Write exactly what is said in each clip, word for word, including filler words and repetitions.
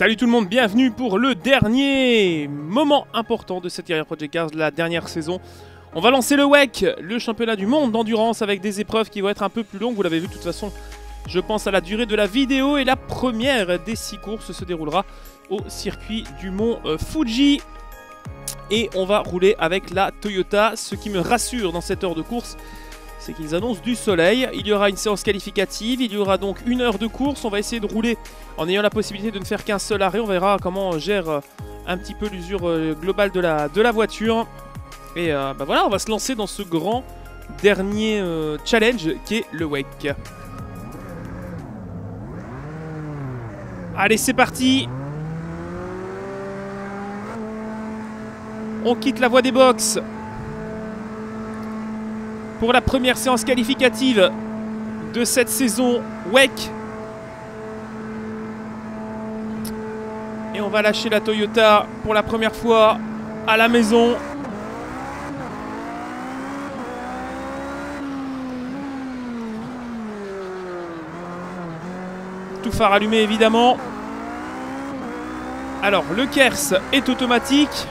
Salut tout le monde, bienvenue pour le dernier moment important de cette Guerrilla Project Cars, la dernière saison. On va lancer le W E C, le championnat du monde d'endurance, avec des épreuves qui vont être un peu plus longues. Vous l'avez vu de toute façon, je pense à la durée de la vidéo. Et la première des six courses se déroulera au circuit du mont Fuji. Et on va rouler avec la Toyota. Ce qui me rassure dans cette heure de course, c'est qu'ils annoncent du soleil. Il y aura une séance qualificative, il y aura donc une heure de course. On va essayer de rouler en ayant la possibilité de ne faire qu'un seul arrêt. On verra comment on gère un petit peu l'usure globale de la, de la voiture. Et euh, bah voilà, on va se lancer dans ce grand dernier euh, challenge qui est le W E C. Allez, c'est parti. On quitte la voie des box pour la première séance qualificative de cette saison W E C. Et on va lâcher la Toyota pour la première fois à la maison. Tout phare allumé évidemment. Alors le Kers est automatique.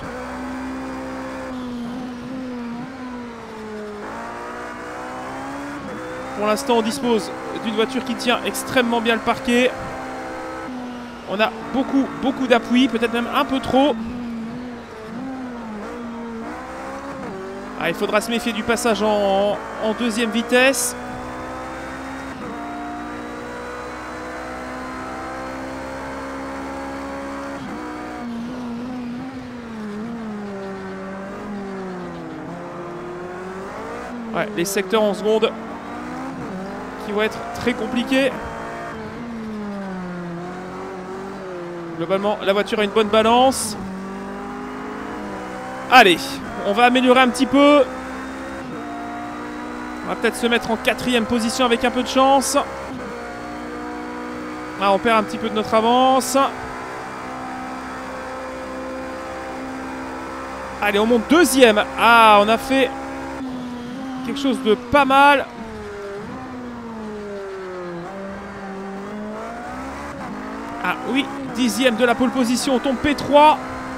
Pour l'instant, on dispose d'une voiture qui tient extrêmement bien le parquet. On a beaucoup, beaucoup d'appui, peut-être même un peu trop. Ah, il faudra se méfier du passage en, en deuxième vitesse. Ouais, les secteurs en seconde qui vont être très compliqués. Globalement, la voiture a une bonne balance. Allez, on va améliorer un petit peu. On va peut-être se mettre en quatrième position avec un peu de chance. Ah, on perd un petit peu de notre avance. Allez, on monte deuxième. Ah, on a fait quelque chose de pas mal. Ah oui, dixième de la pole position, on tombe P trois.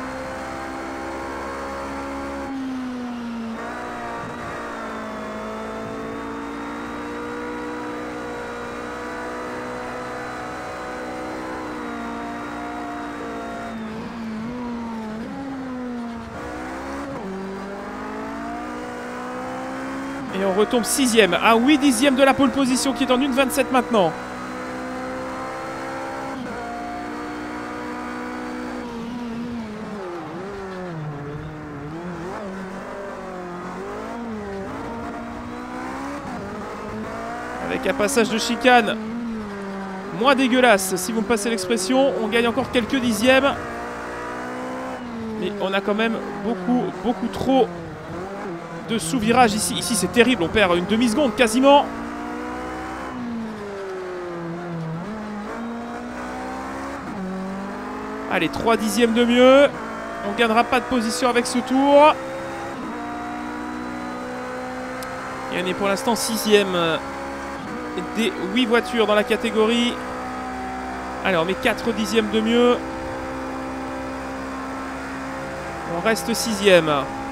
Et on retombe sixième. Ah oui, dixième de la pole position qui est en une vingt-sept maintenant. Avec un passage de chicane moins dégueulasse, si vous me passez l'expression. On gagne encore quelques dixièmes. Mais on a quand même beaucoup, beaucoup trop de sous-virage ici. Ici, c'est terrible. On perd une demi-seconde quasiment. Allez, trois dixièmes de mieux. On ne gagnera pas de position avec ce tour. Et on est pour l'instant sixième des huit voitures dans la catégorie. Allez, on met quatre dixièmes de mieux. On reste sixième.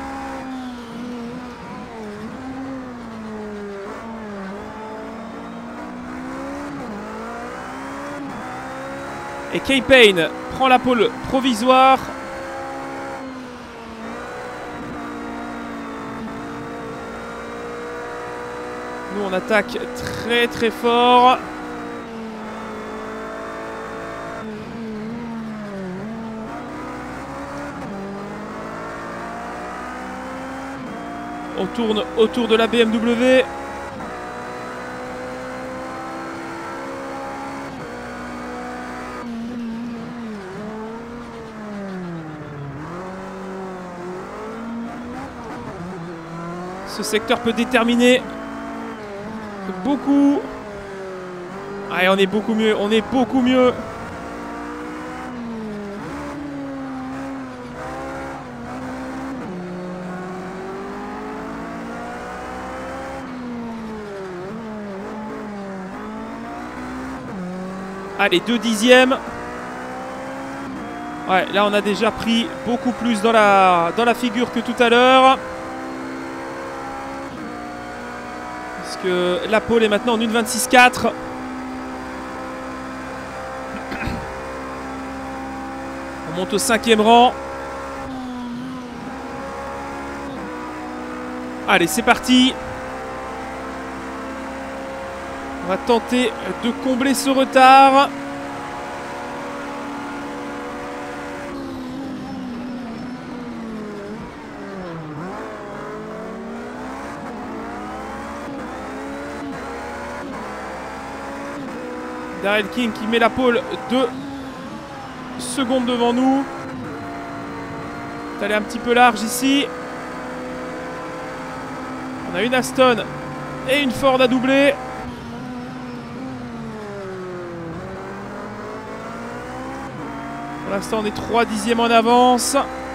Et K-Pain prend la pole provisoire. Nous, on attaque très très fort. On tourne autour de la B M W. Ce secteur peut déterminer beaucoup. Allez, on est beaucoup mieux, on est beaucoup mieux. Allez, deux dixièmes. Ouais, là on a déjà pris beaucoup plus dans la, dans la figure que tout à l'heure. Parce que la pole est maintenant en une vingt-six quatre. On monte au cinquième rang. Allez, c'est parti. On va tenter de combler ce retard. Daryl King qui met la pole deux secondes devant nous. C'est allé un petit peu large ici. On a une Aston et une Ford à doubler. Pour l'instant, on est trois dixièmes en avance.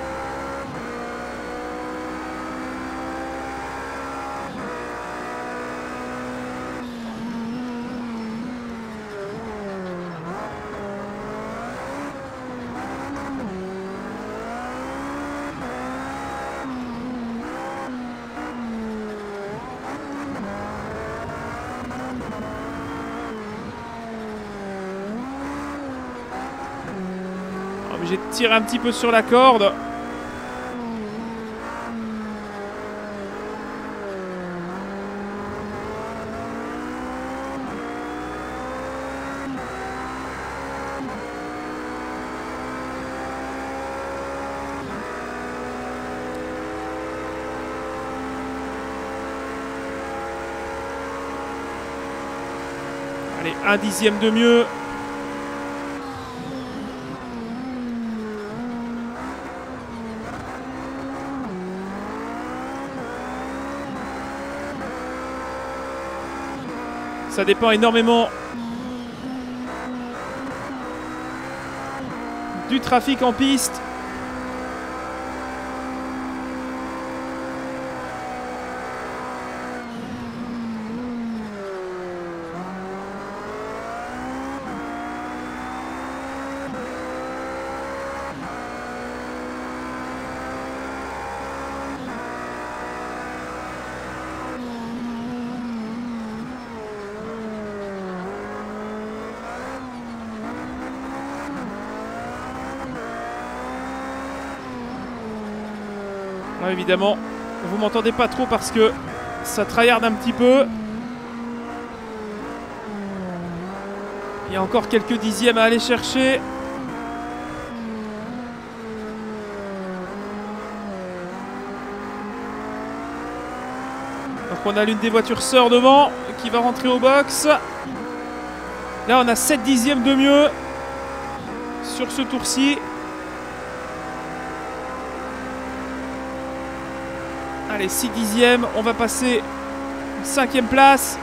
J'ai tiré un petit peu sur la corde. Allez, un dixième de mieux. Ça dépend énormément du trafic en piste. Ouais, évidemment, vous m'entendez pas trop parce que ça tryhard un petit peu. Il y a encore quelques dixièmes à aller chercher. Donc on a l'une des voitures sœurs devant qui va rentrer au box. Là on a sept dixièmes de mieux sur ce tour-ci. Allez, six dixièmes, on va passer cinquième place.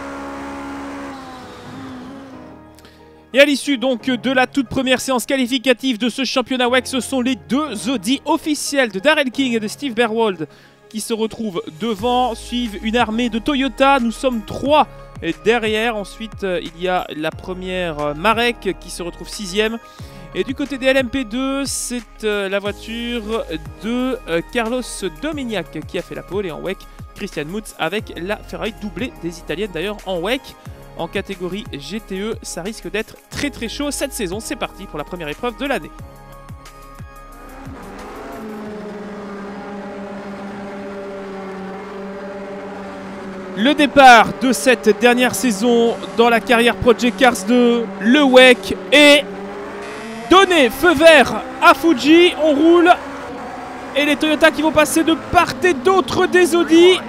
Et à l'issue donc de la toute première séance qualificative de ce championnat W E C, ce sont les deux Audi officiels de Daryl King et de Steve Berwald qui se retrouvent devant, suivent une armée de Toyota. Nous sommes trois derrière. Ensuite, il y a la première Marek qui se retrouve sixième. Et du côté des L M P deux, c'est euh, la voiture de euh, Carlos Dominiak qui a fait la pole. Et en W E C, Christian Mutz avec la Ferrari doublée des Italiennes d'ailleurs en W E C. En catégorie G T E, ça risque d'être très très chaud cette saison. C'est parti pour la première épreuve de l'année. Le départ de cette dernière saison dans la carrière Project Cars deux, le W E C est donné. Feu vert à Fuji, on roule. Et les Toyota qui vont passer de part et d'autre des Audi.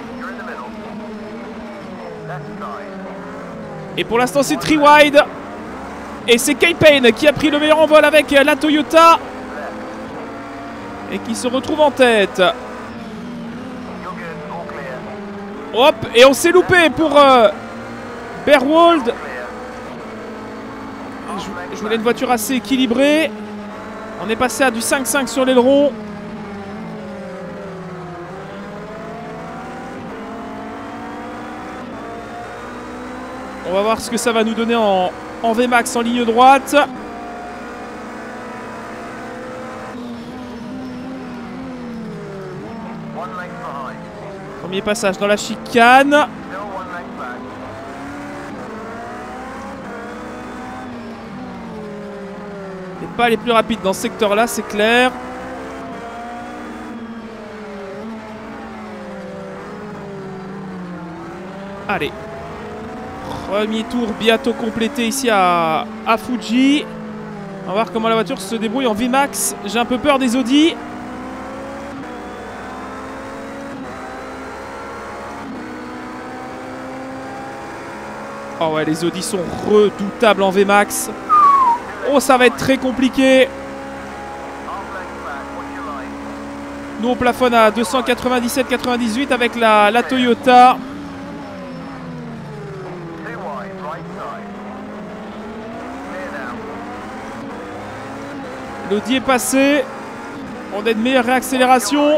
Et pour l'instant c'est three wide. Et c'est K-Pain qui a pris le meilleur envol avec la Toyota. Et qui se retrouve en tête. Hop, et on s'est loupé pour euh, Berwald. Je, je voulais une voiture assez équilibrée. On est passé à du cinq cinq sur l'aileron. On va voir ce que ça va nous donner en, en V MAX en ligne droite. Premier passage dans la chicane. Et pas les plus rapides dans ce secteur-là, c'est clair. Allez. Premier tour bientôt complété ici à, à Fuji. On va voir comment la voiture se débrouille en V max. J'ai un peu peur des Audi. Oh ouais, les Audi sont redoutables en V max. Oh, ça va être très compliqué. Nous, on plafonne à deux cent quatre-vingt-dix-sept quatre-vingt-dix-huit avec la, la Toyota. L'Audi est passé. On a une meilleure réaccélération.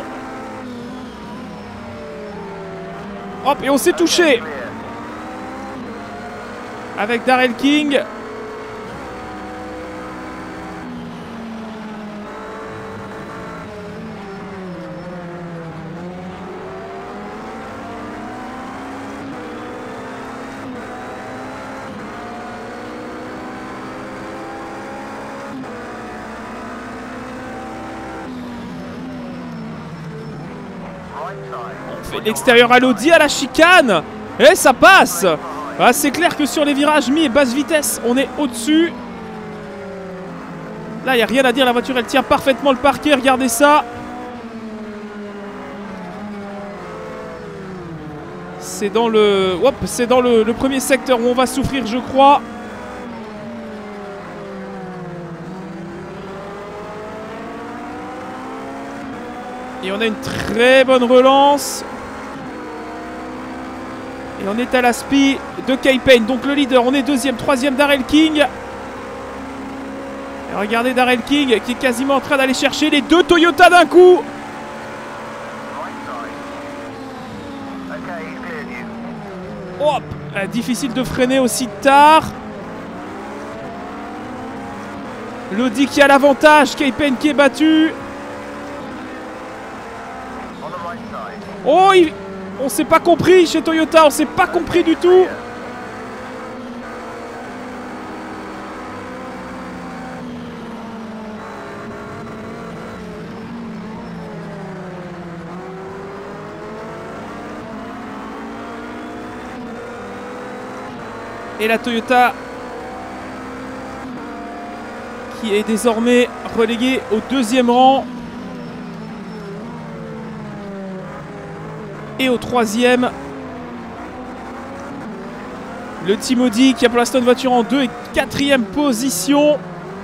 Hop, et on s'est touché. Avec Darrell King. On fait l'extérieur à l'Audi à la chicane. Et ça passe. Ah, c'est clair que sur les virages mi et basse vitesse, on est au-dessus. Là, il n'y a rien à dire. La voiture, elle tient parfaitement le parquet. Regardez ça. C'est dans le... Hop, c'est dans le, le premier secteur où on va souffrir, je crois. Et on a une très bonne relance. Et on est à la spi de K-Pain. Donc le leader, on est deuxième, troisième Darrell King. Et regardez Darrell King qui est quasiment en train d'aller chercher les deux Toyota d'un coup. Hop, euh, difficile de freiner aussi tard. L'Audi qui a l'avantage, K-Pain qui est battu. Oh, il... on s'est pas compris chez Toyota, on s'est pas compris du tout. Et la Toyota qui est désormais reléguée au deuxième rang. Et au troisième, le Team Audi qui a pour l'instant une voiture en deux et quatrième position.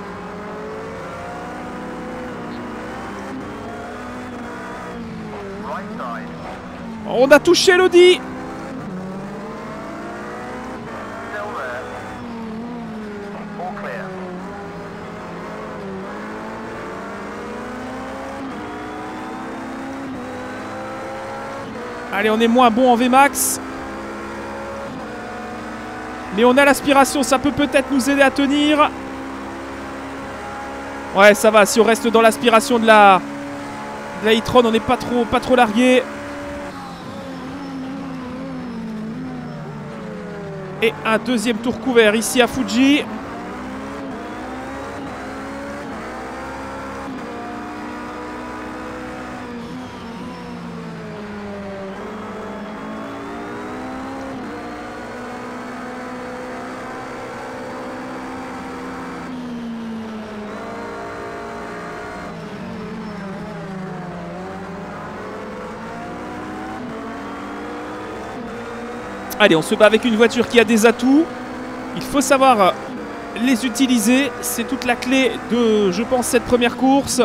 On a touché l'Audi. Allez, on est moins bon en V max. Mais on a l'aspiration, ça peut peut-être nous aider à tenir. Ouais, ça va, si on reste dans l'aspiration de la, de la e-tron, on n'est pas trop, pas trop largué. Et un deuxième tour couvert ici à Fuji. Allez, on se bat avec une voiture qui a des atouts. Il faut savoir les utiliser. C'est toute la clé de, je pense, cette première course.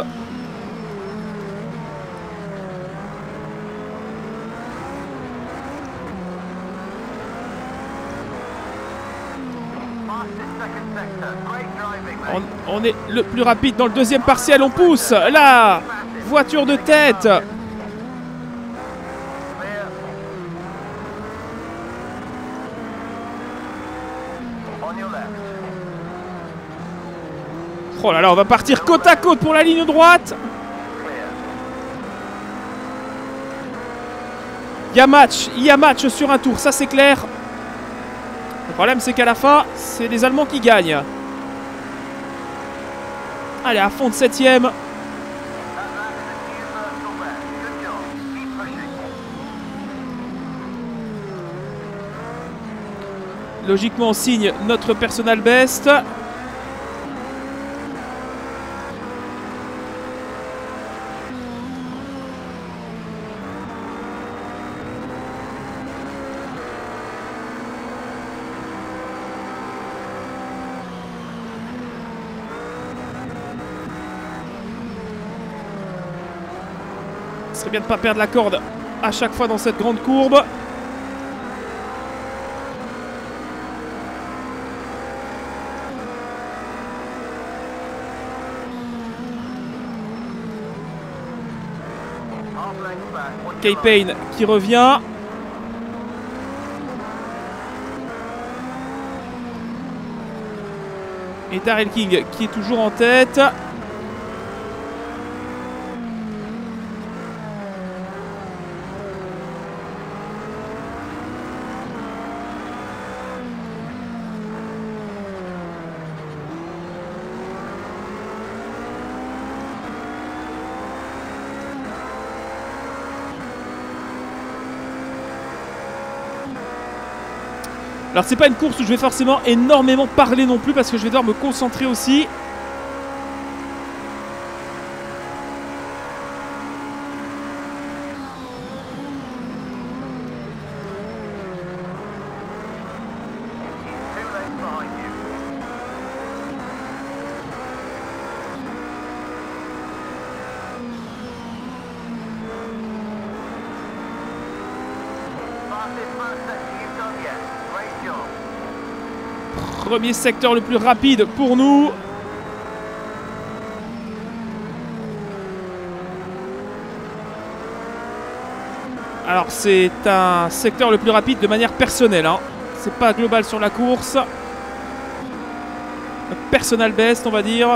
On, on est le plus rapide dans le deuxième partiel. On pousse la voiture de tête. Oh là là, on va partir côte à côte pour la ligne droite. Il y a match, il y a match sur un tour, ça c'est clair. Le problème c'est qu'à la fin, c'est les Allemands qui gagnent. Allez, à fond de septième. Logiquement, on signe notre personal best. Ce serait bien de ne pas perdre la corde à chaque fois dans cette grande courbe. Kay Payne qui revient. Et Darrell King qui est toujours en tête. Alors c'est pas une course où je vais forcément énormément parler non plus parce que je vais devoir me concentrer aussi. Premier secteur le plus rapide pour nous. Alors c'est un secteur le plus rapide de manière personnelle, hein. C'est pas global sur la course. Personal best on va dire.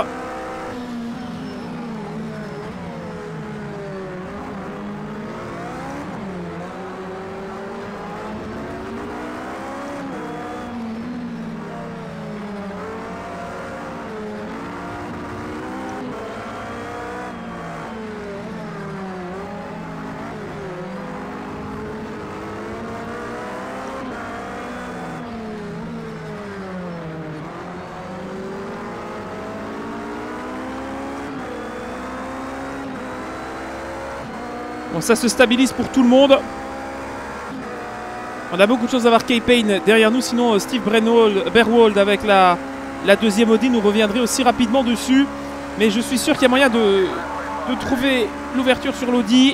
Bon, ça se stabilise pour tout le monde. On a beaucoup de choses à voir Kay Payne derrière nous. Sinon, Steve Berwald avec la, la deuxième Audi nous reviendrait aussi rapidement dessus. Mais je suis sûr qu'il y a moyen de, de trouver l'ouverture sur l'Audi.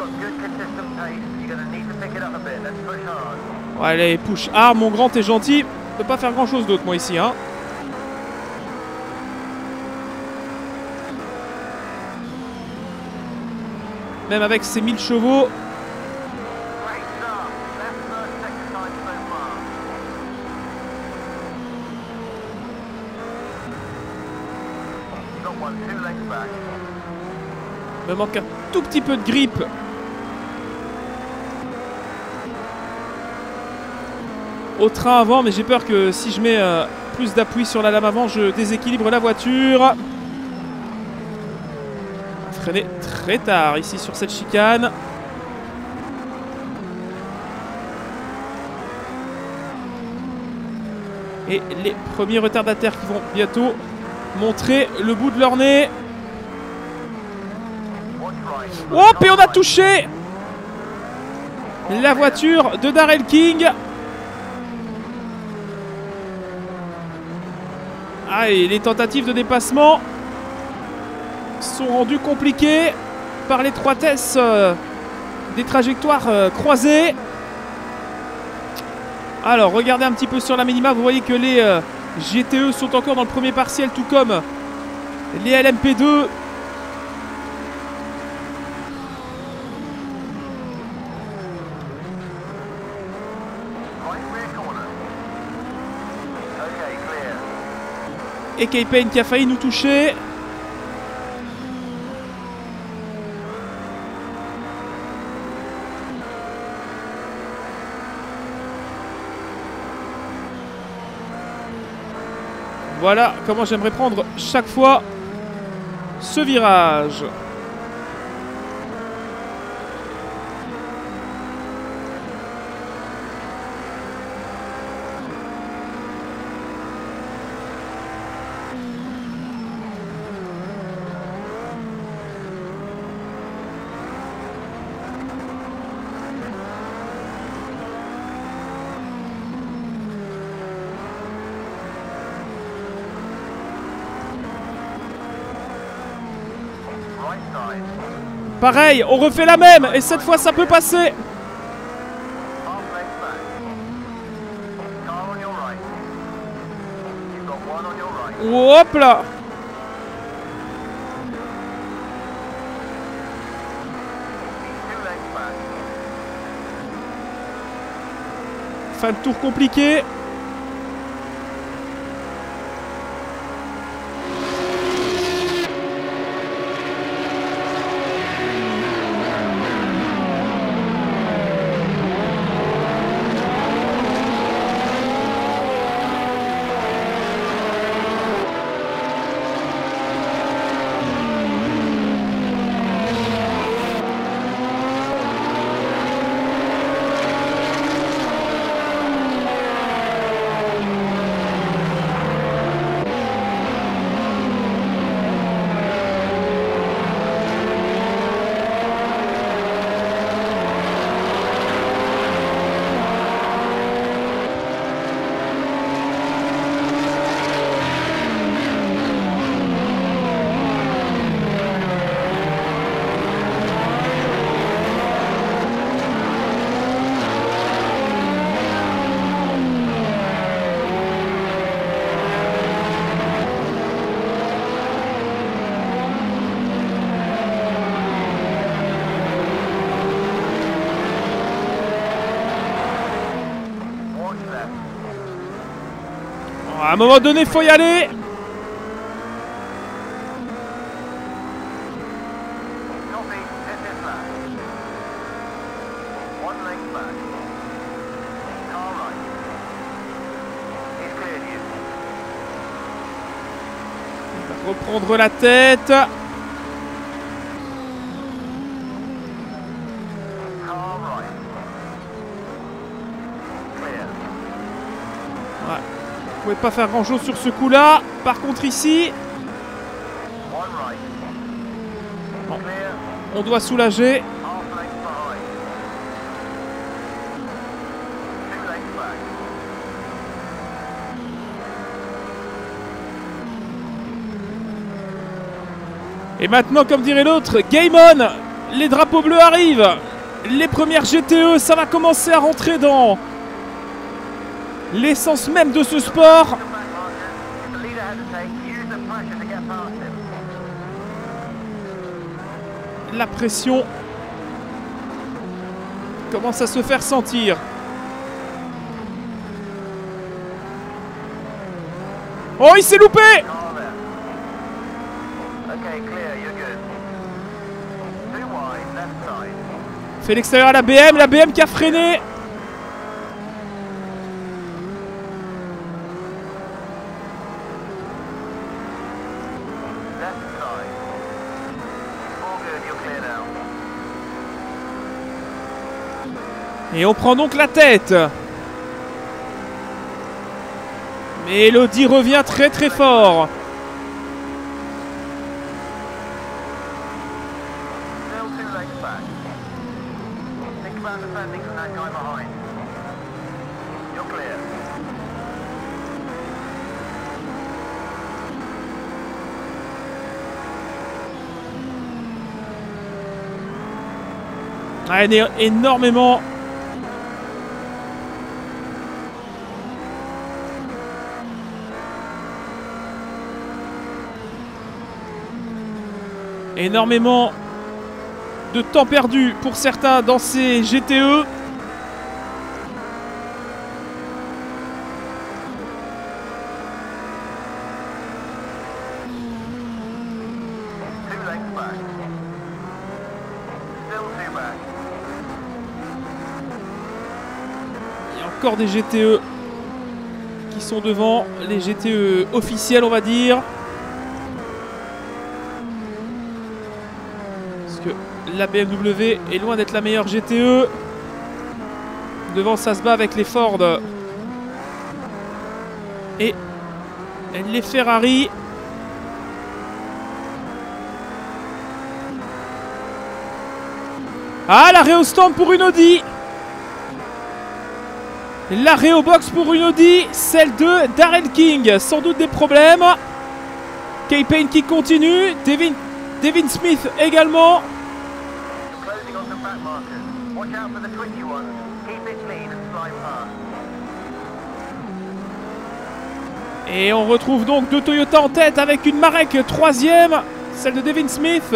Bon, allez, push hard, mon grand, t'es gentil. Je peux pas faire grand chose d'autre, moi, ici. Hein. Même avec ses mille chevaux. Il me manque un tout petit peu de grippe. Au train avant, mais j'ai peur que si je mets euh, plus d'appui sur la lame avant, je déséquilibre la voiture. Freiner très tard ici sur cette chicane. Et les premiers retardataires qui vont bientôt montrer le bout de leur nez. Hop, et on a touché la voiture de Darrell King. Ah, et les tentatives de dépassement sont rendues compliquées par l'étroitesse euh, des trajectoires euh, croisées. Alors, regardez un petit peu sur la minima. Vous voyez que les euh, G T E sont encore dans le premier partiel, tout comme les L M P deux. Et Kay Payne qui a failli nous toucher. Voilà comment j'aimerais prendre chaque fois ce virage. Pareil, on refait la même et cette fois ça peut passer. Hop là. Fin de tour compliqué. À un moment donné, faut y aller. On va reprendre la tête. Vous pouvez pas faire grand chose sur ce coup là. Par contre ici bon, on doit soulager. Et maintenant, comme dirait l'autre, game on. Les drapeaux bleus arrivent. Les premières G T E, ça va commencer à rentrer dans l'essence même de ce sport. La pression commence à se faire sentir. Oh, il s'est loupé! Fait l'extérieur à la B M, la B M qui a freiné. Et on prend donc la tête. Mais Elodie revient très très fort. Ah, il y a énormément. Énormément de temps perdu pour certains dans ces G T E. Il y a encore des G T E qui sont devant, les G T E officiels on va dire. Parce que la B M W est loin d'être la meilleure G T E. Devant ça se bat avec les Ford et les Ferrari. Ah, l'arrêt au stand pour une Audi. L'arrêt au box pour une Audi, celle de Darrell King. Sans doute des problèmes. K-Pain qui continue. Devin, Devin Smith également. Et on retrouve donc deux Toyota en tête avec une Marek troisième, celle de Devin Smith.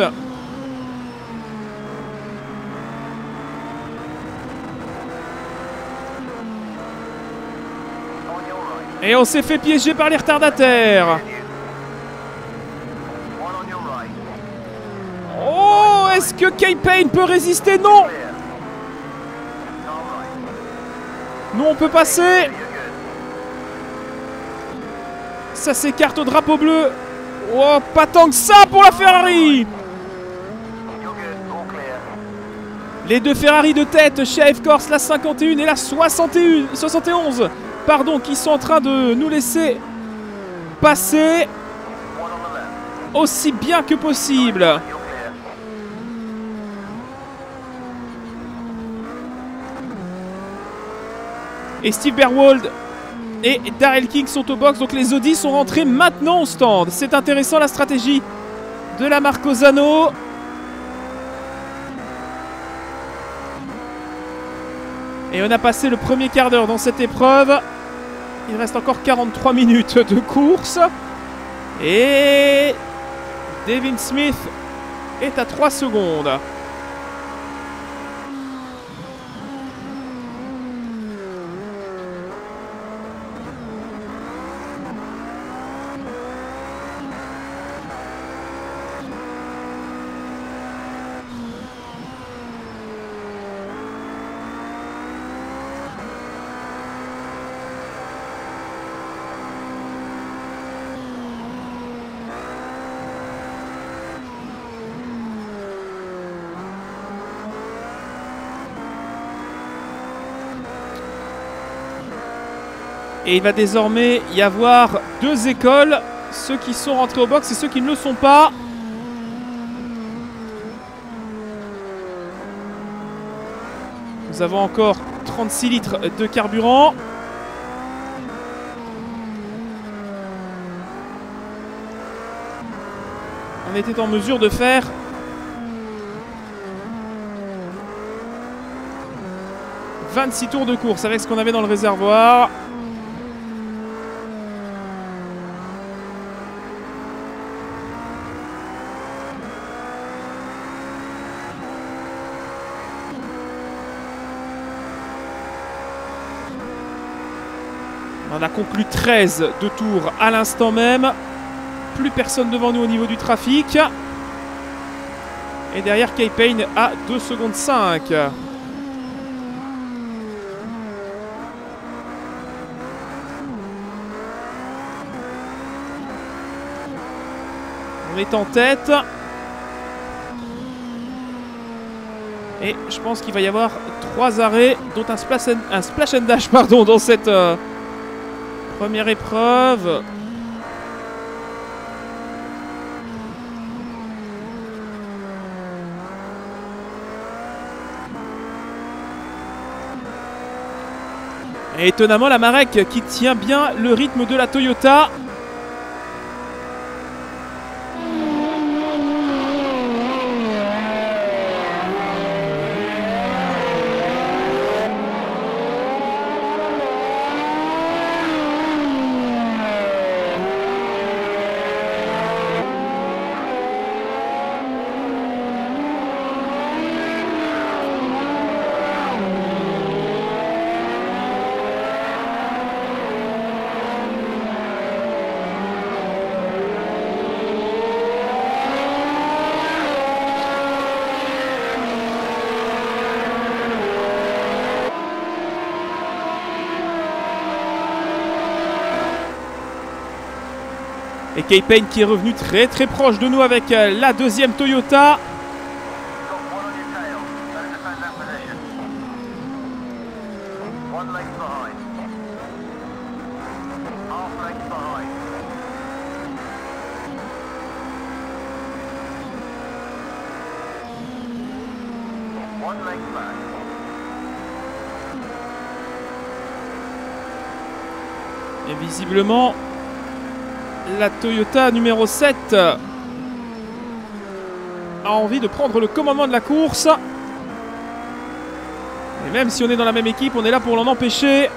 Et on s'est fait piéger par les retardataires. Oh, est-ce que K-Pain peut résister? Non. Non, on peut passer. Ça s'écarte au drapeau bleu. Oh, pas tant que ça pour la Ferrari. Les deux Ferrari de tête chez F Corse, la cinquante et un et la soixante et un, soixante et onze, pardon, qui sont en train de nous laisser passer aussi bien que possible. Et Steve Berwald et Darrell King sont au box, donc les Audi sont rentrés maintenant au stand. C'est intéressant la stratégie de la marque Ozano. Et on a passé le premier quart d'heure dans cette épreuve. Il reste encore quarante-trois minutes de course. Et Devin Smith est à trois secondes. Et il va désormais y avoir deux écoles, ceux qui sont rentrés au box et ceux qui ne le sont pas. Nous avons encore trente-six litres de carburant. On était en mesure de faire vingt-six tours de course avec ce qu'on avait dans le réservoir. On a conclu treize de tours à l'instant même. Plus personne devant nous au niveau du trafic. Et derrière K-Pain à deux secondes cinq. On est en tête. Et je pense qu'il va y avoir trois arrêts, dont un splash and, un splash and dash pardon, dans cette... Euh, première épreuve. Et étonnamment, la Marek qui tient bien le rythme de la Toyota. Et K-Pain qui est revenu très très proche de nous avec la deuxième Toyota. Et visiblement, la Toyota numéro sept a envie de prendre le commandement de la course. Et même si on est dans la même équipe, on est là pour l'en empêcher.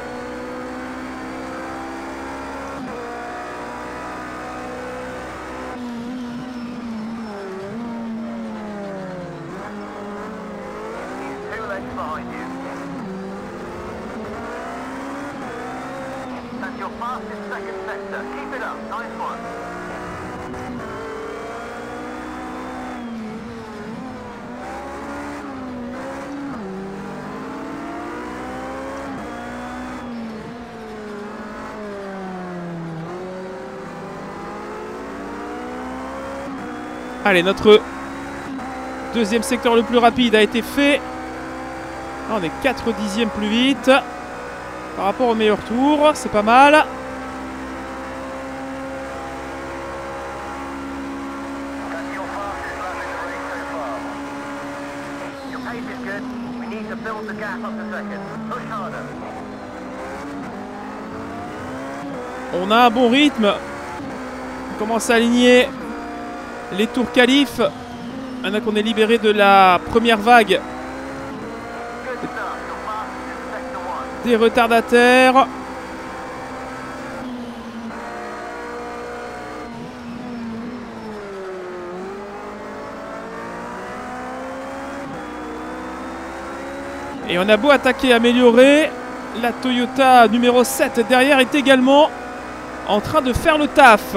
Allez, notre deuxième secteur le plus rapide a été fait. Là, on est quatre dixièmes plus vite par rapport au meilleur tour. C'est pas mal. On a un bon rythme. On commence à aligner les tours qualifs. Maintenant qu'on est libéré de la première vague des retardataires. Et on a beau attaquer, améliorer, la Toyota numéro sept derrière est également en train de faire le taf.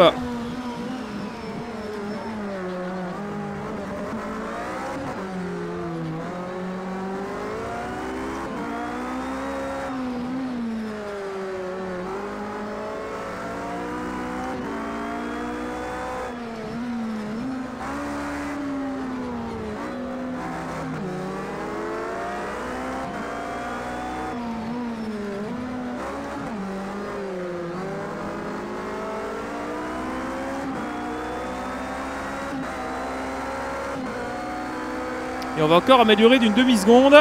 Et on va encore améliorer d'une demi-seconde.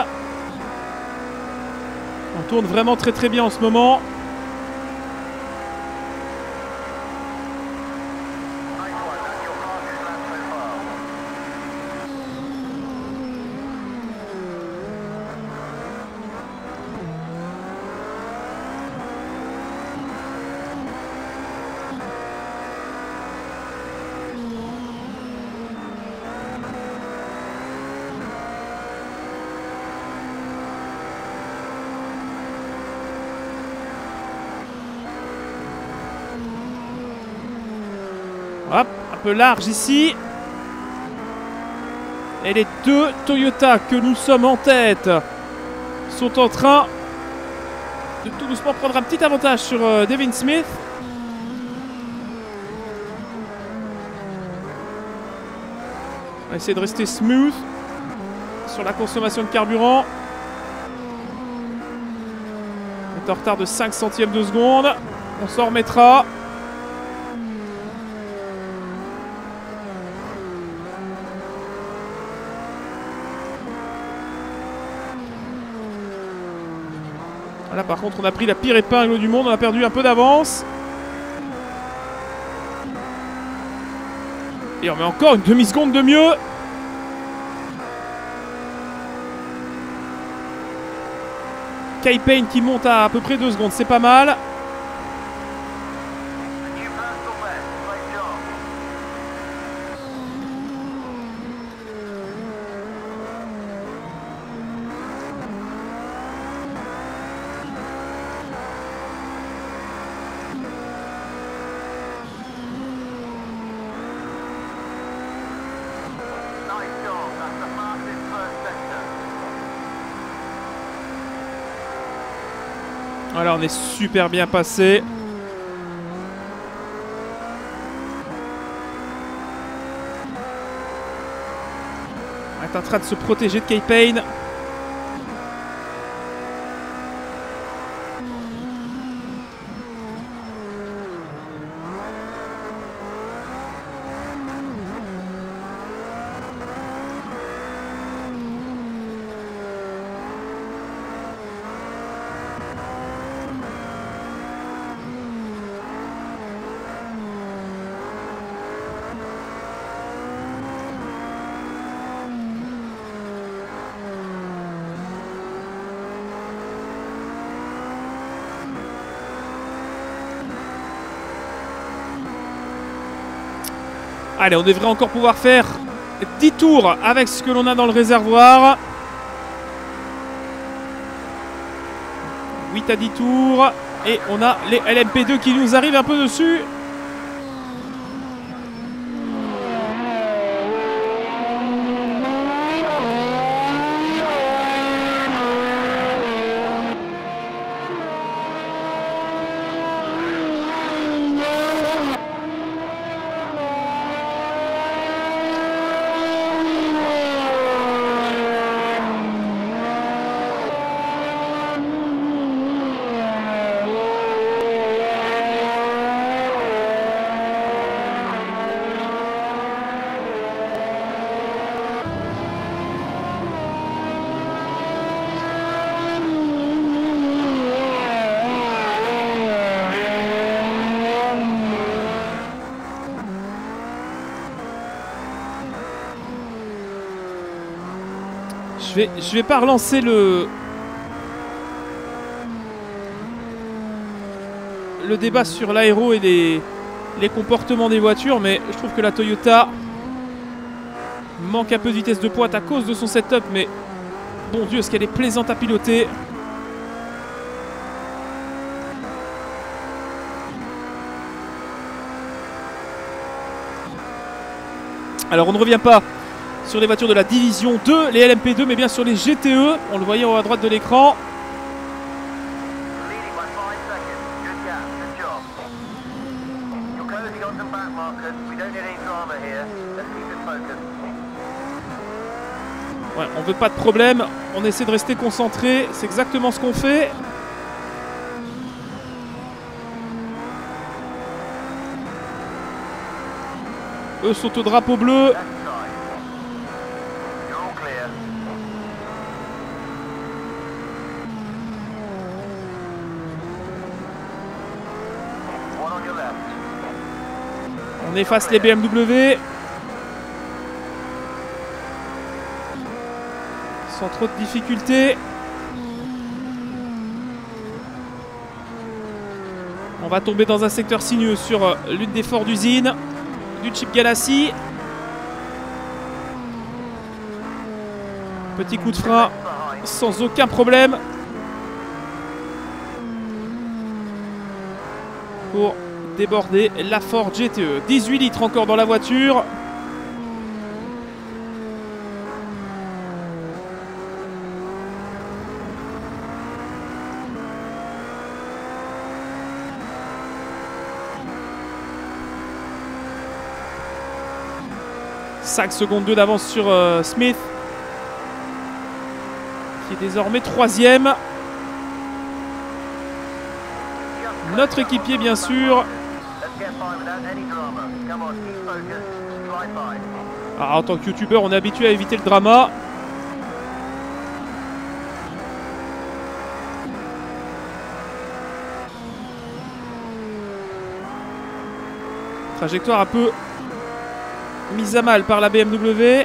On tourne vraiment très très bien en ce moment. Hop, un peu large ici. Et les deux Toyota que nous sommes en tête sont en train de tout doucement prendre un petit avantage sur euh, Devin Smith. On va essayer de rester smooth sur la consommation de carburant. On est en retard de cinq centièmes de seconde. On s'en remettra. Là par contre on a pris la pire épingle du monde, on a perdu un peu d'avance. Et on met encore une demi-seconde de mieux. K-Pain qui monte à à peu près deux secondes, c'est pas mal. Voilà, on est super bien passé. tentera de se protéger de K-Pain. Allez, on devrait encore pouvoir faire dix tours avec ce que l'on a dans le réservoir. huit à dix tours. Et on a les L M P deux qui nous arrivent un peu dessus. Je vais, je vais pas relancer le... le débat sur l'aéro et les, les comportements des voitures, mais je trouve que la Toyota manque un peu de vitesse de pointe à cause de son setup, mais bon Dieu, est-ce qu'elle est plaisante à piloter. Alors on ne revient pas sur les voitures de la division deux, les L M P deux, mais bien sur les G T E. On le voyait en haut à droite de l'écran. Ouais, on veut pas de problème. On essaie de rester concentré. C'est exactement ce qu'on fait. Eux sont au drapeau bleu. On efface les B M W. Sans trop de difficultés. On va tomber dans un secteur sinueux sur l'une des forts d'usine du Chip Ganassi. Petit coup de frein sans aucun problème. Pour déborder la Ford G T E. dix-huit litres encore dans la voiture. cinq secondes deux d'avance sur euh, Smith, qui est désormais troisième. Notre équipier, bien sûr. Alors, en tant que youtubeur, on est habitué à éviter le drama. Trajectoire un peu mise à mal par la B M W.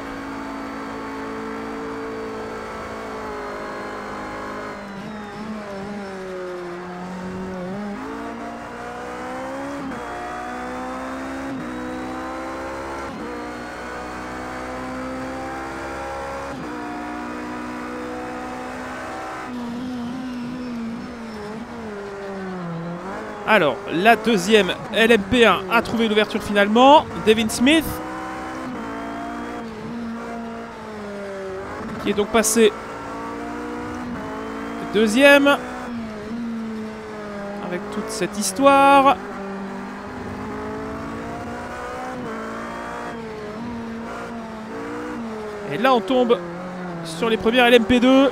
Alors, la deuxième L M P un a trouvé l'ouverture finalement. Devin Smith, qui est donc passé deuxième. Avec toute cette histoire. Et là, on tombe sur les premières L M P deux.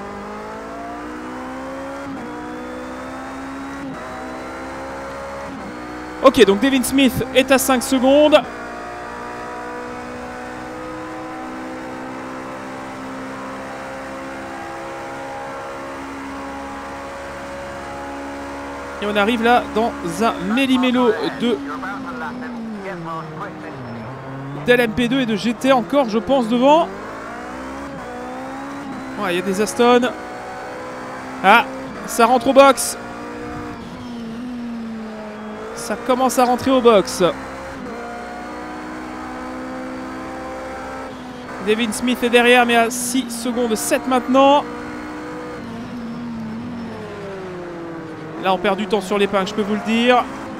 Ok, donc Devin Smith est à cinq secondes. Et on arrive là dans un méli-mélo de d'L M P deux et de G T encore, je pense, devant. Il ouais, y a des Aston. Ah, ça rentre au box. Ça commence à rentrer au box. Devin Smith est derrière, mais à six secondes sept maintenant. Là, on perd du temps sur l'épingle, je peux vous le dire.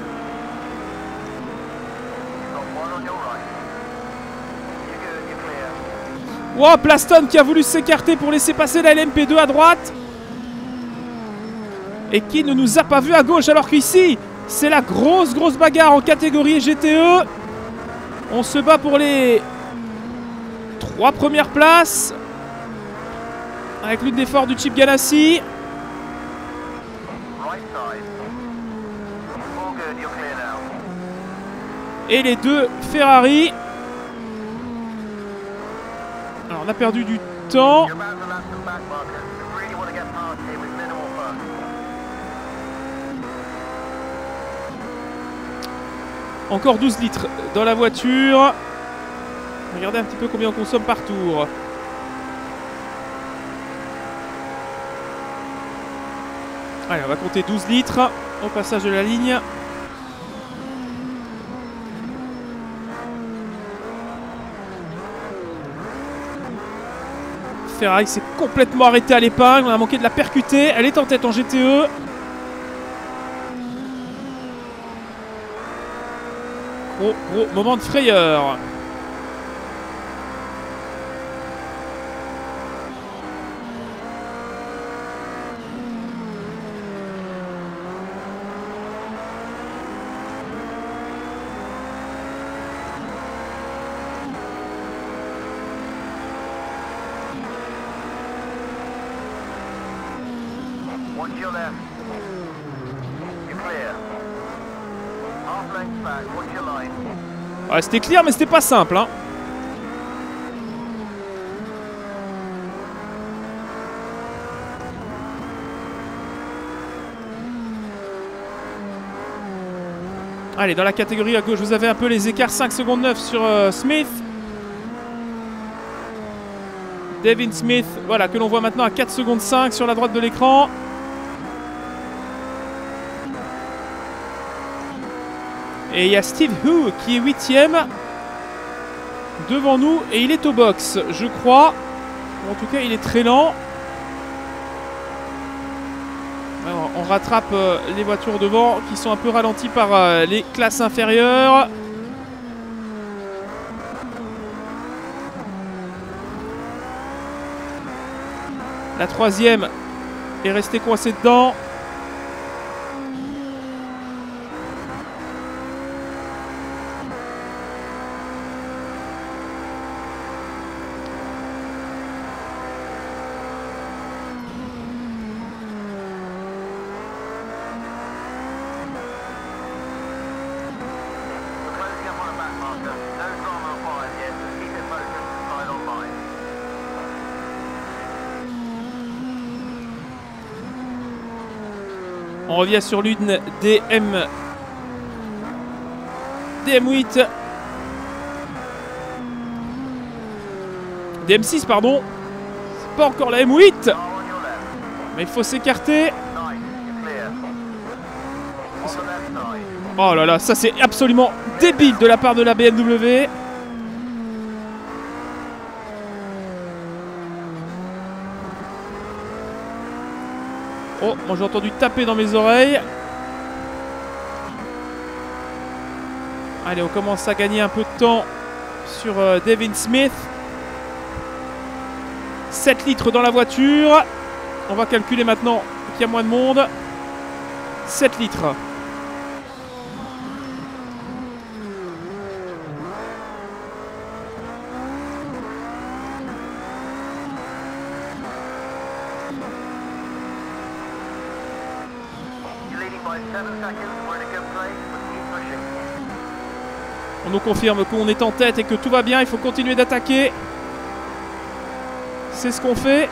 Wow, Plaston qui a voulu s'écarter pour laisser passer la L M P deux à droite. Et qui ne nous a pas vu à gauche, alors qu'ici, c'est la grosse, grosse bagarre en catégorie G T E. On se bat pour les trois premières places. Avec l'une des forts du Chip Ganassi. Et les deux Ferrari. Alors on a perdu du temps. Encore douze litres dans la voiture. Regardez un petit peu combien on consomme par tour. Allez, on va compter douze litres au passage de la ligne. Ferrari s'est complètement arrêté à l'épingle. On a manqué de la percuter. Elle est en tête en G T E. Gros, gros moment de frayeur. Ouais, c'était clair, mais c'était pas simple, hein. Allez, dans la catégorie à gauche, vous avez un peu les écarts. cinq secondes neuf sur euh, Smith. Devin Smith, voilà, que l'on voit maintenant à quatre secondes cinq sur la droite de l'écran. Et il y a Steve Hu qui est huitième devant nous et il est au box, je crois. En tout cas, il est très lent. Alors, on rattrape euh, les voitures devant qui sont un peu ralenties par euh, les classes inférieures. La troisième est restée coincée dedans. On revient sur l'une des M... des M huit. Des M six, pardon. C'est pas encore la M huit. Mais il faut s'écarter. Oh là là, ça c'est absolument débile de la part de la B M W. Oh, moi j'ai entendu taper dans mes oreilles. Allez, on commence à gagner un peu de temps sur euh, Devin Smith. sept litres dans la voiture. On va calculer maintenant qu'il y a moins de monde. sept litres. On nous confirme qu'on est en tête et que tout va bien. Il faut continuer d'attaquer. C'est ce qu'on fait.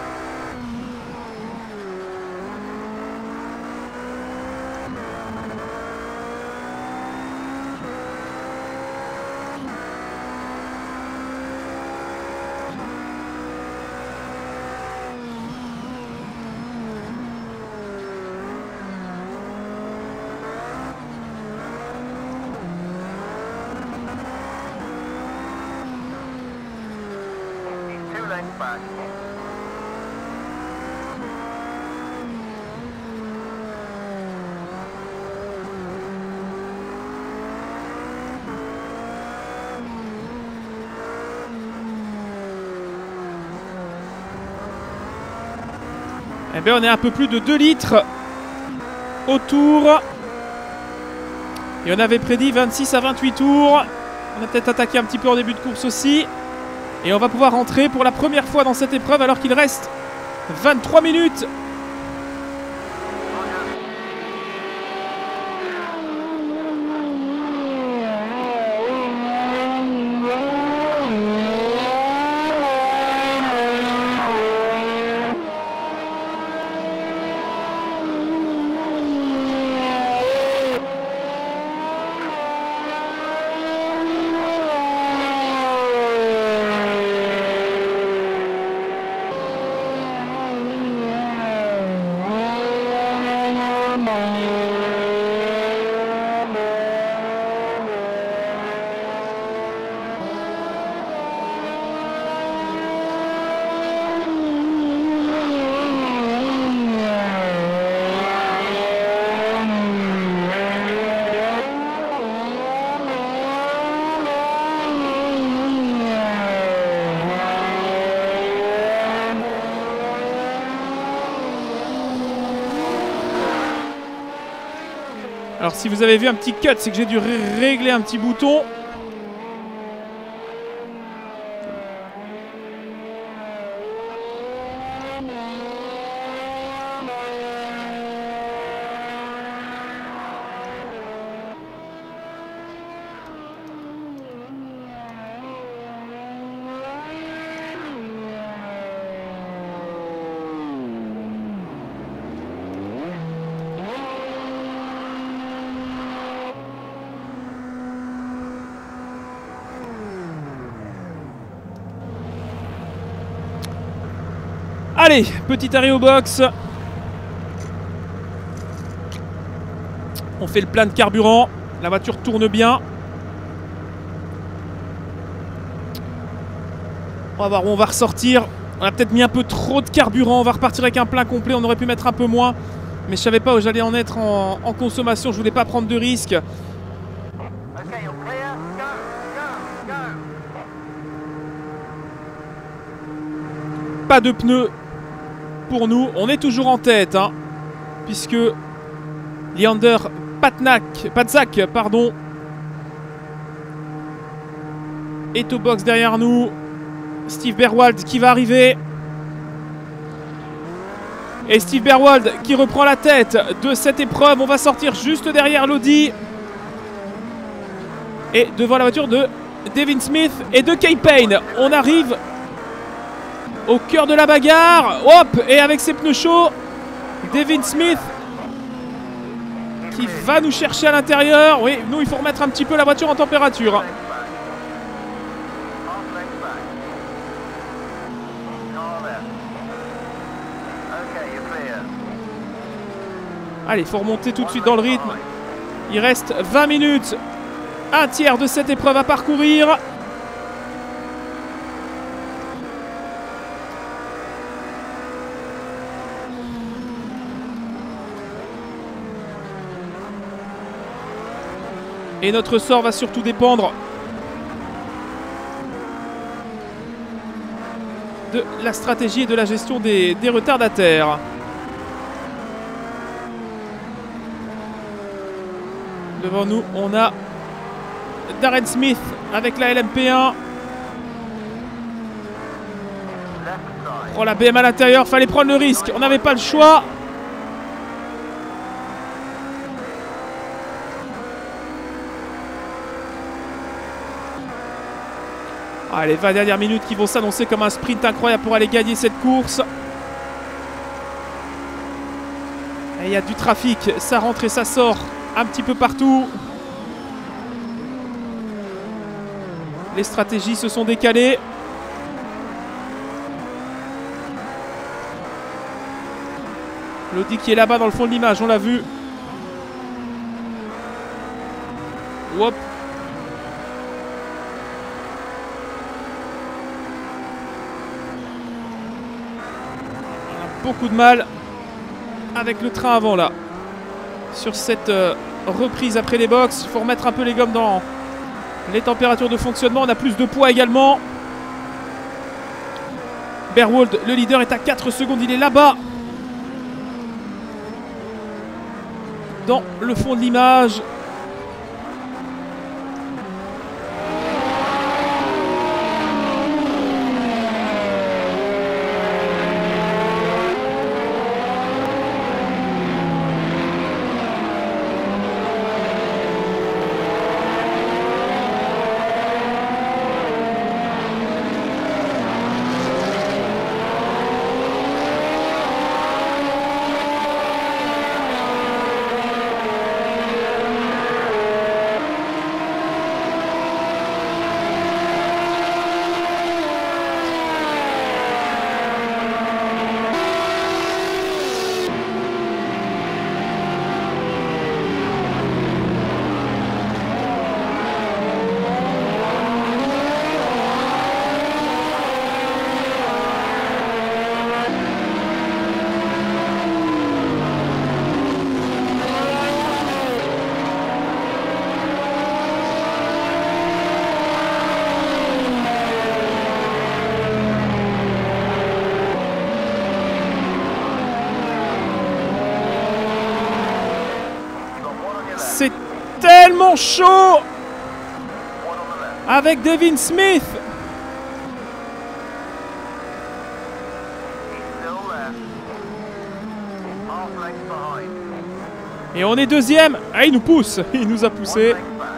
Eh bien, on est à un peu plus de deux litres au tour. Et on avait prédit vingt-six à vingt-huit tours. On a peut-être attaqué un petit peu en début de course aussi. Et on va pouvoir rentrer pour la première fois dans cette épreuve alors qu'il reste vingt-trois minutes. Alors si vous avez vu un petit cut, c'est que j'ai dû régler un petit bouton. Allez, petit arrêt au box. On fait le plein de carburant. La voiture tourne bien. On va voir où on va ressortir. On a peut-être mis un peu trop de carburant. On va repartir avec un plein complet. On aurait pu mettre un peu moins. Mais je savais pas où j'allais en être en, en consommation. Je voulais pas prendre de risques. Pas de pneus pour nous. On est toujours en tête, hein, puisque Leander Patnak, Patzak, pardon, est au box derrière nous. Steve Berwald qui va arriver. Et Steve Berwald qui reprend la tête de cette épreuve. On va sortir juste derrière l'Audi. Et devant la voiture de Devin Smith et de Kay Payne. On arrive au cœur de la bagarre. Hop, et avec ses pneus chauds, Devin Smith qui va nous chercher à l'intérieur. Oui, nous il faut remettre un petit peu la voiture en température. Allez, il faut remonter tout de suite dans le rythme. Il reste vingt minutes. Un tiers de cette épreuve à parcourir. Et notre sort va surtout dépendre de la stratégie et de la gestion des, des retardataires. Devant nous, on a Darren Smith avec la L M P un. Oh, la B M à l'intérieur, fallait prendre le risque. On n'avait pas le choix. Ah, les vingt dernières minutes qui vont s'annoncer comme un sprint incroyable pour aller gagner cette course. Et il y a du trafic, ça rentre et ça sort un petit peu partout. Les stratégies se sont décalées. L'Audi qui est là-bas dans le fond de l'image, on l'a vu. Hop. On a beaucoup de mal avec le train avant là. Sur cette euh, reprise après les box, il faut remettre un peu les gommes dans les températures de fonctionnement. On a plus de poids également. Berwold, le leader, est à quatre secondes. Il est là-bas. Dans le fond de l'image. C'est tellement chaud avec Devin Smith. Et on est deuxième. Ah, il nous pousse. Il nous a poussé.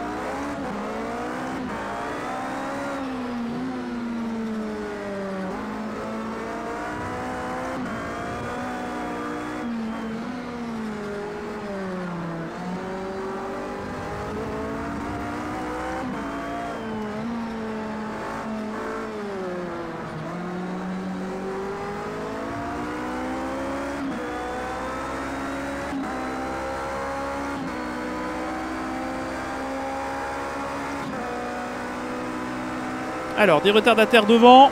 Alors, des retardataires devant.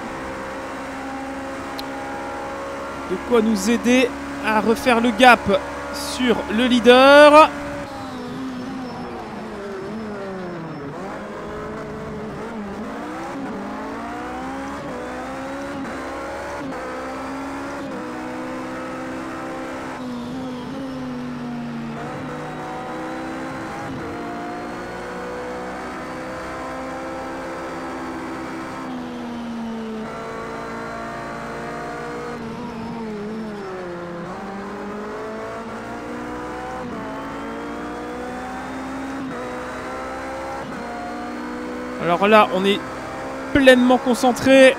De quoi nous aider à refaire le gap sur le leader. Alors là, on est pleinement concentré.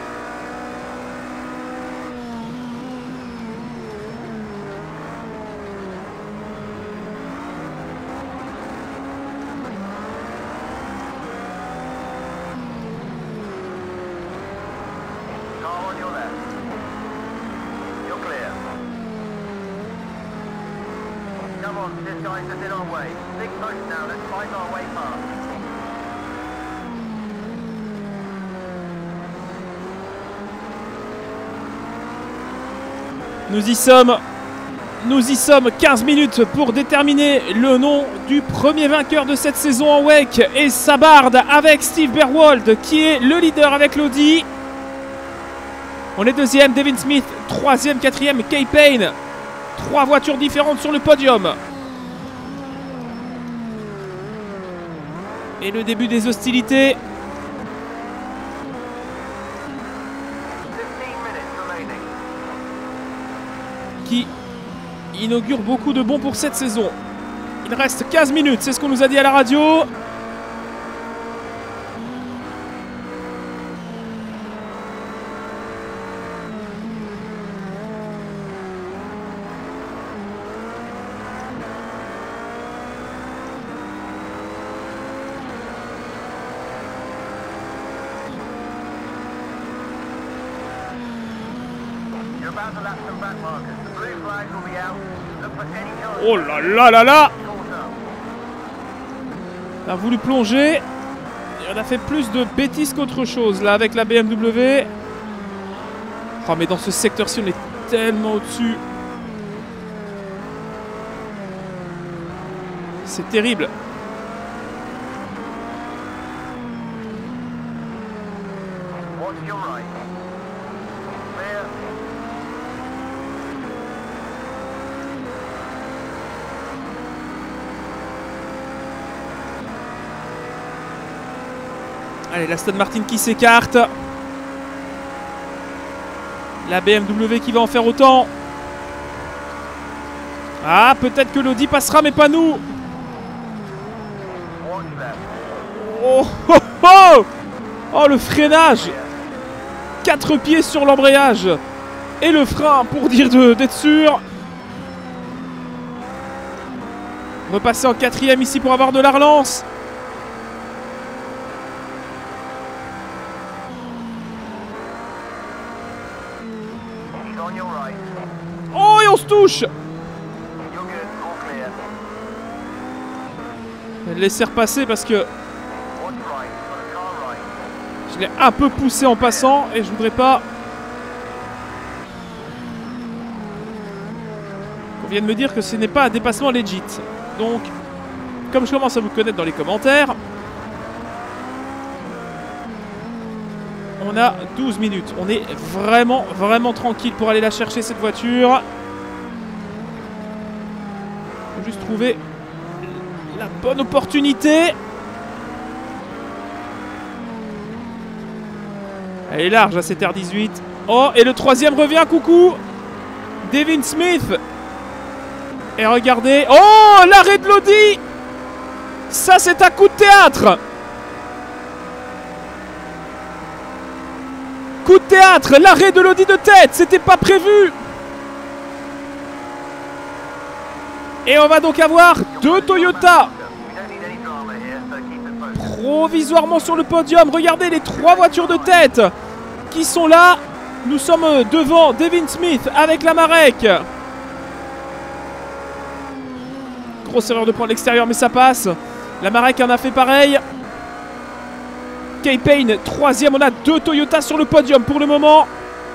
Nous y sommes. Nous y sommes. quinze minutes pour déterminer le nom du premier vainqueur de cette saison en W E C. Et ça barde avec Steve Berwold qui est le leader avec l'Audi. On est deuxième, Devin Smith. Troisième, quatrième, Kay Payne. Trois voitures différentes sur le podium. Et le début des hostilités. Qui inaugure beaucoup de bons pour cette saison. Il reste quinze minutes, c'est ce qu'on nous a dit à la radio. Oh là là là là! On a voulu plonger. Et on a fait plus de bêtises qu'autre chose là avec la B M W. Oh mais dans ce secteur-ci on est tellement au-dessus. C'est terrible. Allez, l'Aston Martin qui s'écarte. La B M W qui va en faire autant. Ah, peut-être que l'Audi passera, mais pas nous. Oh, oh, oh, oh, le freinage. Quatre pieds sur l'embrayage. Et le frein pour dire d'être sûr. Repasser en quatrième ici pour avoir de la relance. Oh, et on se touche. Laisser repasser parce que je l'ai un peu poussé en passant et je voudrais pas qu'on vienne me dire que ce n'est pas un dépassement legit. Donc, comme je commence à vous connaître dans les commentaires, on a douze minutes. On est vraiment, vraiment tranquille pour aller la chercher, cette voiture. Il faut juste trouver la bonne opportunité. Elle est large à cette R dix-huit. Oh, et le troisième revient, coucou Devin Smith. Et regardez. Oh, l'arrêt de l'Audi. Ça, c'est un coup de théâtre. Coup de théâtre, l'arrêt de l'Audi de tête, c'était pas prévu. Et on va donc avoir deux Toyota provisoirement sur le podium. Regardez les trois voitures de tête qui sont là. Nous sommes devant Devin Smith avec la Marek. Grosse erreur de prendre l'extérieur, mais ça passe. La Marek en a fait pareil. K-Payne, troisième. On a deux Toyota sur le podium pour le moment.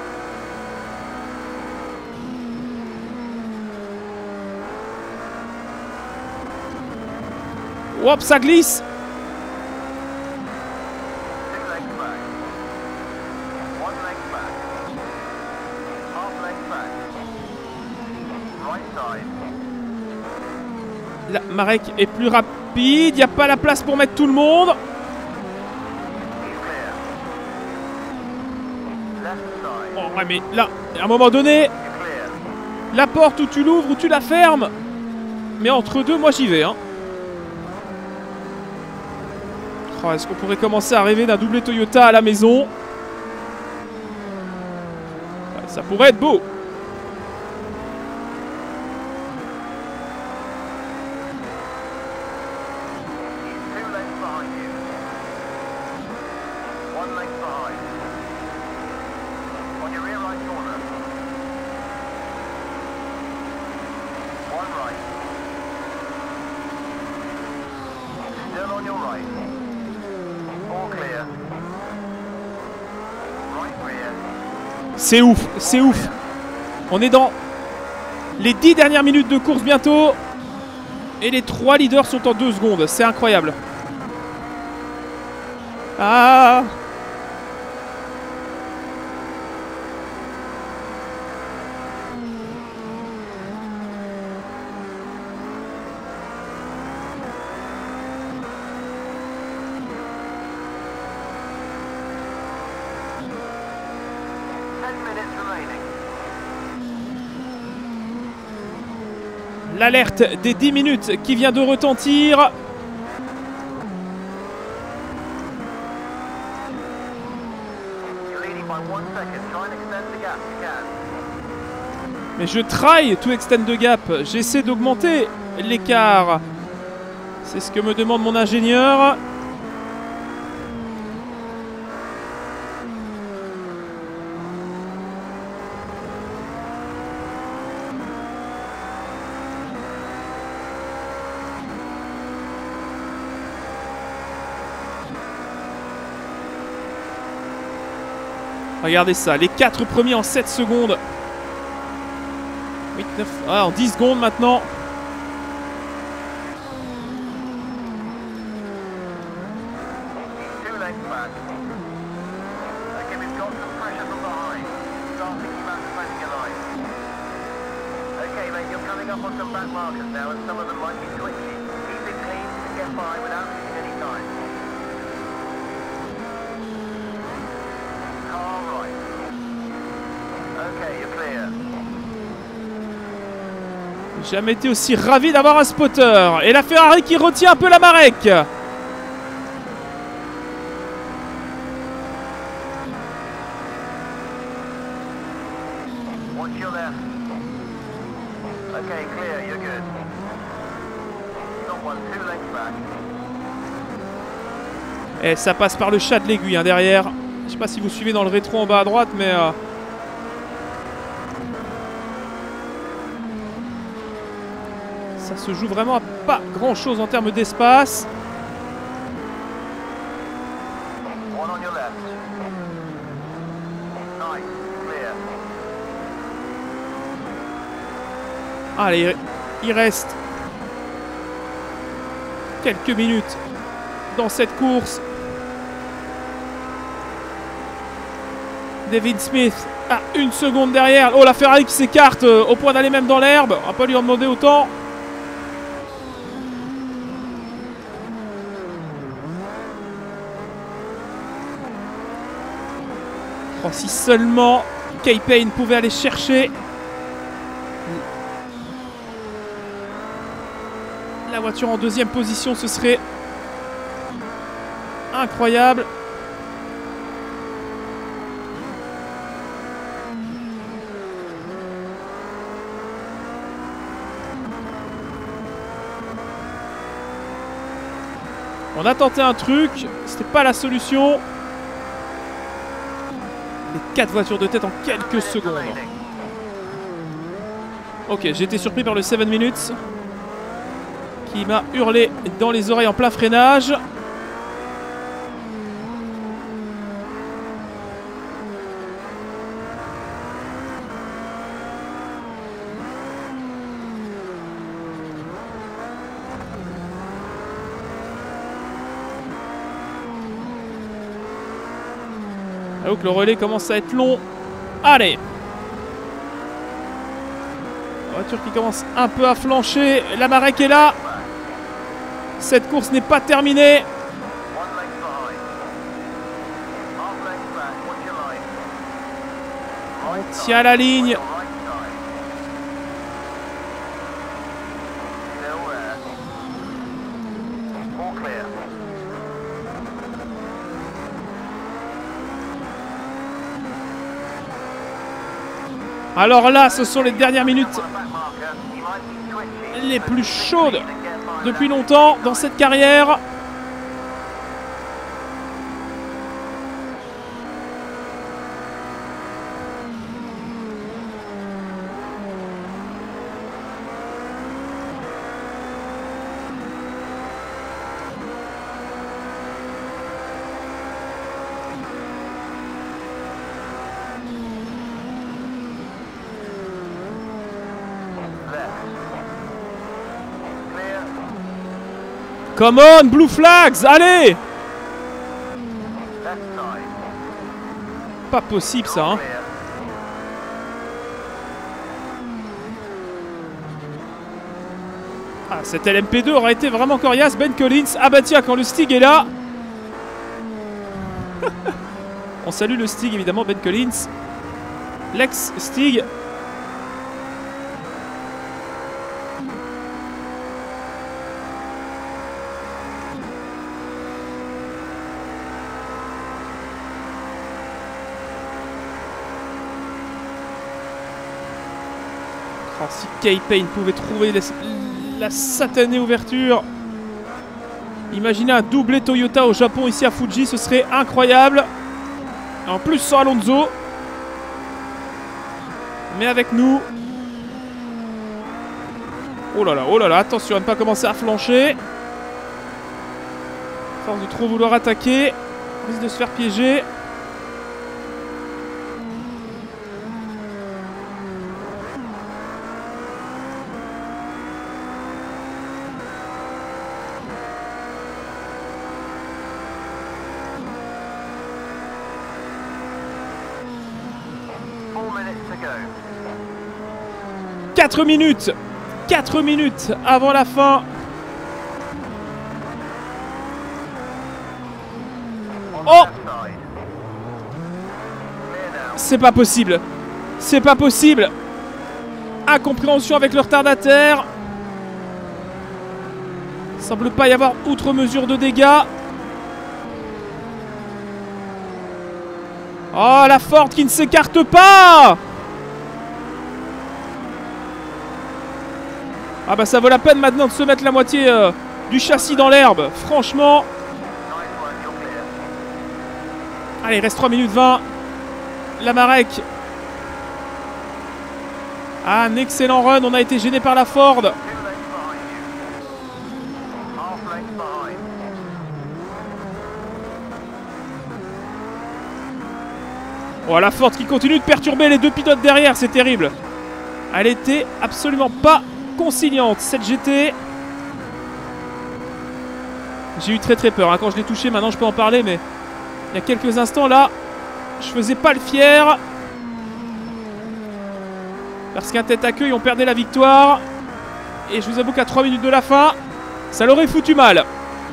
Hop, ça glisse. La Marek est plus rapide. Il n'y a pas la place pour mettre tout le monde. Oh ouais, mais là, à un moment donné, la porte où tu l'ouvres ou tu la fermes. Mais entre deux, moi j'y vais. Hein. Oh, est-ce qu'on pourrait commencer à rêver d'un doublé Toyota à la maison? Ça pourrait être beau. C'est ouf, c'est ouf. On est dans les dix dernières minutes de course bientôt. Et les trois leaders sont en deux secondes. C'est incroyable. Ah! L'alerte des dix minutes qui vient de retentir. Mais je try to extend the gap. J'essaie d'augmenter l'écart. C'est ce que me demande mon ingénieur. Regardez ça, les quatre premiers en sept secondes. huit, neuf, ah, en dix secondes maintenant. Jamais été aussi ravi d'avoir un spotter. Et la Ferrari qui retient un peu la Marek. Et ça passe par le chat de l'aiguille hein, derrière. Je sais pas si vous suivez dans le rétro en bas à droite, mais... Euh... ça se joue vraiment à pas grand chose en termes d'espace. Allez, il reste quelques minutes dans cette course. David Smith à une seconde derrière. Oh, la Ferrari qui s'écarte euh, au point d'aller même dans l'herbe. On va pas lui en demander autant. Oh, si seulement Kay Payne pouvait aller chercher la voiture en deuxième position, ce serait incroyable. On a tenté un truc, c'était pas la solution. Les quatre voitures de tête en quelques secondes. Ok, j'ai été surpris par le sept minutes qui m'a hurlé dans les oreilles en plein freinage. Donc le relais commence à être long. Allez. La voiture qui commence un peu à flancher. La Marek est là. Cette course n'est pas terminée. On tient la ligne. Alors là, ce sont les dernières minutes les plus chaudes depuis longtemps dans cette carrière. Come on, Blue Flags, allez! Pas possible ça, hein. Ah, cette L M P deux aurait été vraiment coriace. Ben Collins, ah bah tiens, quand le Stig est là. On salue le Stig évidemment, Ben Collins. L'ex-Stig. Oh, si Kay Payne pouvait trouver la, la satanée ouverture. Imaginez un doublé Toyota au Japon ici à Fuji, ce serait incroyable. En plus sans Alonso. Mais avec nous. Oh là là, oh là là, attention à ne pas commencer à flancher. Force de trop vouloir attaquer. Risque de se faire piéger. quatre minutes. quatre minutes avant la fin. Oh! C'est pas possible. C'est pas possible. Incompréhension avec le retardataire. Semble pas y avoir outre mesure de dégâts. Oh, la Ford qui ne s'écarte pas. Ah bah ça vaut la peine maintenant de se mettre la moitié euh, du châssis dans l'herbe. Franchement. Allez, il reste trois minutes vingt. La Marek. Ah, un excellent run. On a été gêné par la Ford. Oh, la Ford qui continue de perturber les deux pilotes derrière, c'est terrible. Elle était absolument pas conciliante, cette G T. J'ai eu très très peur hein, quand je l'ai touché. Maintenant je peux en parler, mais il y a quelques instants là, je faisais pas le fier. Parce qu'un tête à queue, on perdait la victoire. Et je vous avoue qu'à trois minutes de la fin, ça l'aurait foutu mal.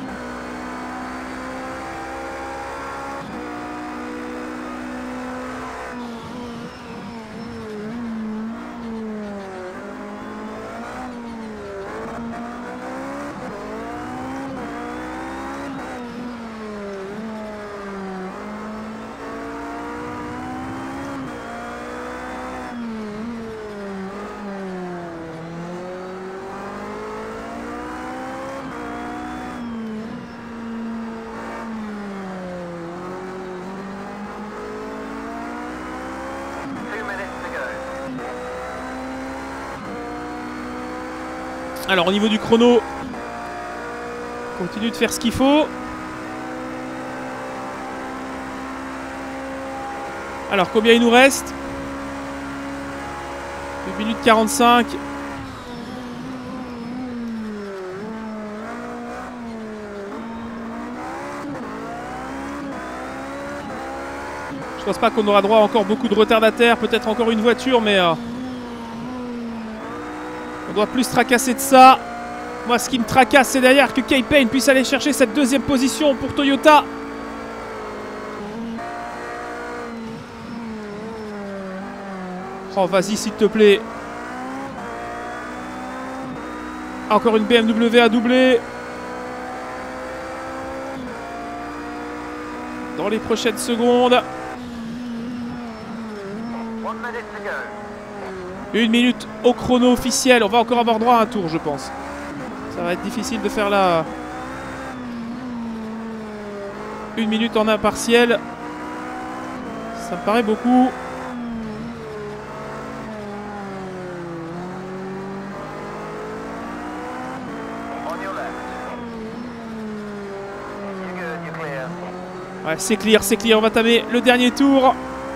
Alors au niveau du chrono, continue de faire ce qu'il faut. Alors combien il nous reste? deux minutes quarante-cinq. Je pense pas qu'on aura droit à encore beaucoup de retardataires, peut-être encore une voiture, mais euh, on doit plus se tracasser de ça. Moi, ce qui me tracasse, c'est derrière que K-Pain puisse aller chercher cette deuxième position pour Toyota. Oh, vas-y, s'il te plaît. Encore une B M W à doubler. Dans les prochaines secondes. Une minute au chrono officiel. On va encore avoir droit à un tour, je pense. Ça va être difficile de faire la... Une minute en impartiel. Ça me paraît beaucoup. Ouais, c'est clear, c'est clear. On va tamer le dernier tour.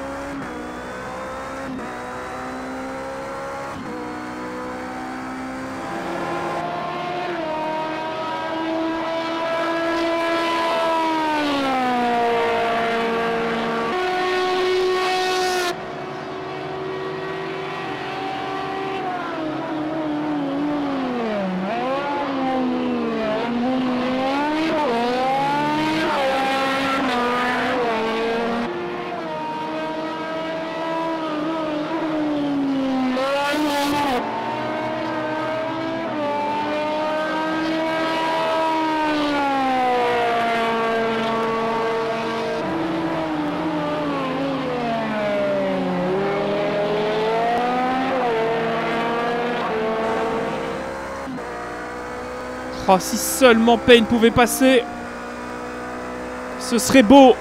Oh, si seulement Payne pouvait passer, ce serait beau.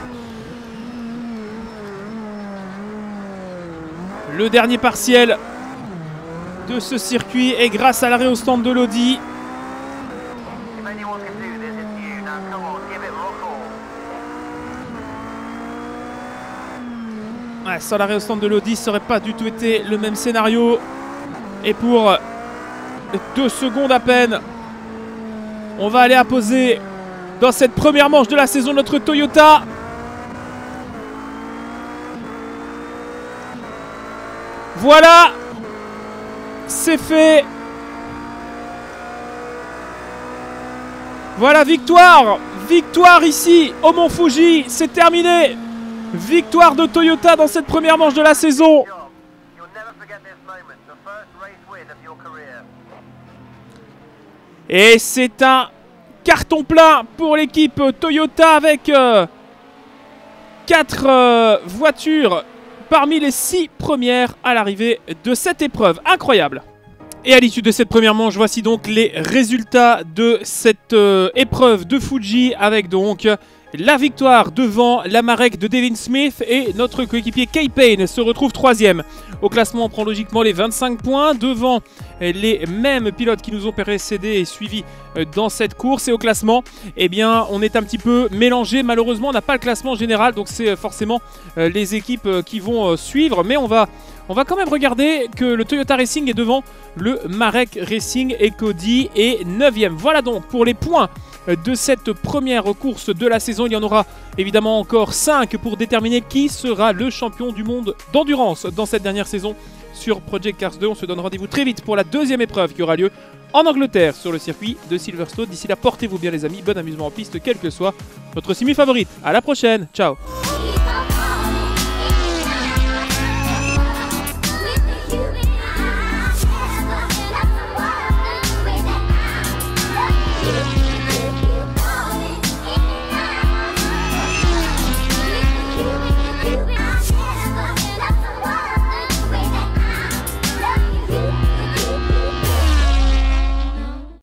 Le dernier partiel de ce circuit est grâce à l'arrêt au stand de l'Audi. Ouais, sans l'arrêt au stand de l'Audi, ça n'aurait pas du tout été le même scénario. Et pour deux secondes à peine, on va aller apposer dans cette première manche de la saison notre Toyota. Voilà, c'est fait. Voilà, victoire. Victoire ici au Mont Fuji, c'est terminé. Victoire de Toyota dans cette première manche de la saison. Et c'est un carton plein pour l'équipe Toyota avec euh, quatre euh, voitures parmi les six premières à l'arrivée de cette épreuve. Incroyable! Et à l'issue de cette première manche, voici donc les résultats de cette euh, épreuve de Fuji avec donc la victoire devant l'Amarek de Devin Smith et notre coéquipier K-Pain se retrouve troisième. Au classement, on prend logiquement les vingt-cinq points devant les mêmes pilotes qui nous ont précédés et suivis dans cette course. Et au classement, eh bien, on est un petit peu mélangé. Malheureusement, on n'a pas le classement général, donc c'est forcément les équipes qui vont suivre. Mais on va, on va quand même regarder que le Toyota Racing est devant le Marek Racing et Cody est neuvième. Voilà donc pour les points de cette première course de la saison. Il y en aura évidemment encore cinq pour déterminer qui sera le champion du monde d'endurance dans cette dernière saison sur Project Cars deux. On se donne rendez-vous très vite pour la deuxième épreuve qui aura lieu en Angleterre sur le circuit de Silverstone. D'ici là, portez-vous bien les amis, bon amusement en piste quelle que soit votre simu favorite. À la prochaine, ciao.